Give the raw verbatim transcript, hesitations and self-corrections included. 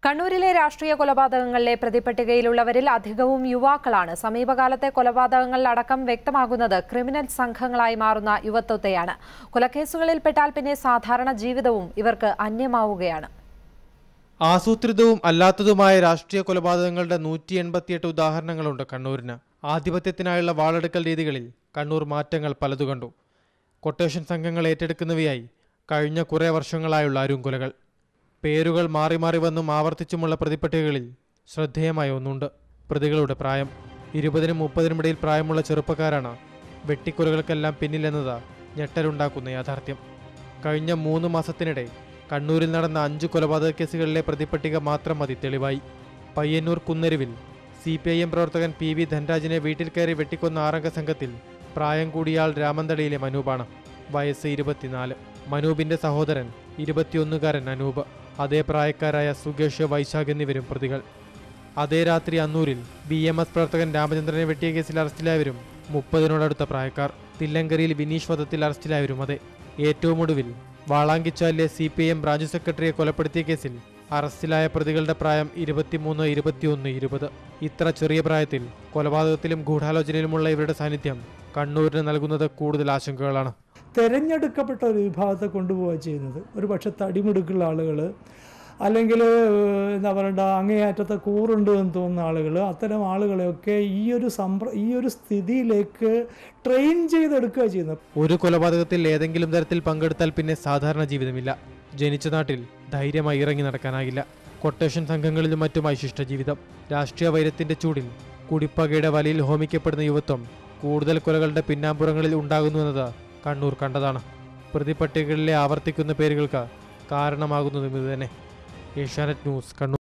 കണ്ണൂരിലെ രാഷ്ട്രീയ കൊലപാതകങ്ങളിലെ പ്രതിപട്ടികയിലുള്ളവരിൽ അധികവും യുവാക്കളാണ്. സമീപകാലത്തെ കൊലപാതകങ്ങളിലടക്കം വ്യക്തമാകുന്നത് ക്രിമിനൽ സംഘങ്ങളായി മാറുന്ന യുവത്വത്തെയാണ്. കൊലക്കേസുകളിൽപ്പെട്ടാൽ പിന്നെ സാധാരണ ജീവിതവും ഇവർക്ക് അന്യമാവുകയാണ്. ആസൂത്രിതവും അല്ലാത്തതുമായ രാഷ്ട്രീയ കൊലപാതകങ്ങളുടെ നൂറ്റി എൺപത്തിയെട്ട് ഉദാഹരണങ്ങളുണ്ട് കണ്ണൂരിന്. ആധിപത്യത്തിനായുള്ള വാളെടുക്കൽ രീതികളിൽ കണ്ണൂർ മാറ്റങ്ങൾ പലതു കണ്ടു. കൊട്ടേഷൻ സംഘങ്ങൾ ഏറ്റെടുക്കുന്നവയായി കഴിഞ്ഞ കുറേ വർഷങ്ങളായുള്ള അരുംകൊലകൾ. പേരുകൾ മാറി മാറി വന്നും ആവർത്തിച്ചുമുള്ള പ്രതിപട്ടികകളിൽ ശ്രദ്ധേയമായ ഒന്നുണ്ട്: പ്രതികളുടെ പ്രായം. ഇരുപതിനും മുപ്പതിനും ഇടയിൽ പ്രായമുള്ള ചെറുപ്പക്കാരാണ് വെട്ടിക്കൊലകൾക്കെല്ലാം പിന്നിലെന്നത് ഞെട്ടലുണ്ടാക്കുന്ന യാഥാർത്ഥ്യം. കഴിഞ്ഞ മൂന്ന് മാസത്തിനിടെ കണ്ണൂരിൽ നടന്ന അഞ്ച് കൊലപാതക കേസുകളിലെ പ്രതിപട്ടിക മാത്രം മതി തെളിവായി. പയ്യന്നൂർ കുന്നരുവിൽ സി പി ഐ എം പ്രവർത്തകൻ പി വി ധൻരാജിനെ വീട്ടിൽ കയറി വെട്ടിക്കൊന്ന ആറംഗ സംഘത്തിൽ പ്രായം കൂടിയാൾ രാമന്തളിയിലെ മനൂപാണ്. വയസ്സ് ഇരുപത്തിനാല്. മനൂപിന്റെ സഹോദരൻ ഇരുപത്തിയൊന്നുകാരൻ അനൂപ്. അതേ പ്രായക്കാരായ സുകേഷ്, വൈശാഖ് എന്നിവരും പ്രതികൾ. അതേ രാത്രി അന്നൂരിൽ ബി എം എസ് പ്രവർത്തകൻ രാമചന്ദ്രനെ വെട്ടിയ കേസിൽ അറസ്റ്റിലായവരും മുപ്പതിനോടടുത്ത പ്രായക്കാർ. തില്ലങ്കരിയിൽ വിനീഷ് വധത്തിൽ അറസ്റ്റിലായവരും അതെ. ഏറ്റവും ഒടുവിൽ വാളാങ്കിച്ചാലിലെ C P I M branch സെക്രട്ടറിയെ കൊലപ്പെടുത്തിയ കേസിൽ അറസ്റ്റിലായ പ്രതികളുടെ പ്രായം ഇരുപത്തിമൂന്ന്, ഇരുപത്തിയൊന്ന്, ഇരുപത്. ഇത്ര ചെറിയ പ്രായത്തിൽ കൊലപാതകത്തിലും ഗൂഢാലോചനയിലുമുള്ള ഇവരുടെ സാന്നിധ്യം കണ്ണൂരിന് നൽകുന്നത് കൂടുതൽ ആശങ്കകളാണ്. തിരഞ്ഞെടുക്കപ്പെട്ട ഒരു വിഭാഗത്തെ കൊണ്ടുപോവുക ചെയ്യുന്നത്. ഒരു പക്ഷെ തടിമിടുക്കുള്ള ആളുകൾ, അല്ലെങ്കിൽ എന്താ പറയണ്ട അങ്ങേയറ്റത്തെ കൂറുണ്ട് എന്ന് തോന്നുന്ന ആളുകൾ, അത്തരം ആളുകളെയൊക്കെ ഈ ഒരു സമ്പ്ര ഈ ഒരു സ്ഥിതിയിലേക്ക് ട്രെയിൻ ചെയ്തെടുക്കുക ചെയ്യുന്നത്. ഒരു കൊലപാതകത്തിൽ ഏതെങ്കിലും തരത്തിൽ പങ്കെടുത്താൽ പിന്നെ സാധാരണ ജീവിതമില്ല. ജനിച്ച നാട്ടിൽ ധൈര്യമായി ഇറങ്ങി നടക്കാനാകില്ല. കൊട്ടേഷൻ സംഘങ്ങളിലും മറ്റുമായി ശിഷ്ടജീവിതം. രാഷ്ട്രീയ വൈരത്തിന്റെ ചൂടിൽ കുടിപ്പകയുടെ വലയിൽ ഹോമിക്കപ്പെടുന്ന യുവത്വം കൂടുതൽ കൊലകളുടെ പിന്നാമ്പുറങ്ങളിൽ ഉണ്ടാകുന്നുവെന്നത് കണ്ണൂർ കണ്ടതാണ്. പ്രതിപട്ടികകളിലെ ആവർത്തിക്കുന്ന പേരുകൾക്ക് കാരണമാകുന്നതും ഇതുതന്നെ. ഏഷ്യാനെറ്റ് ന്യൂസ്, കണ്ണൂർ.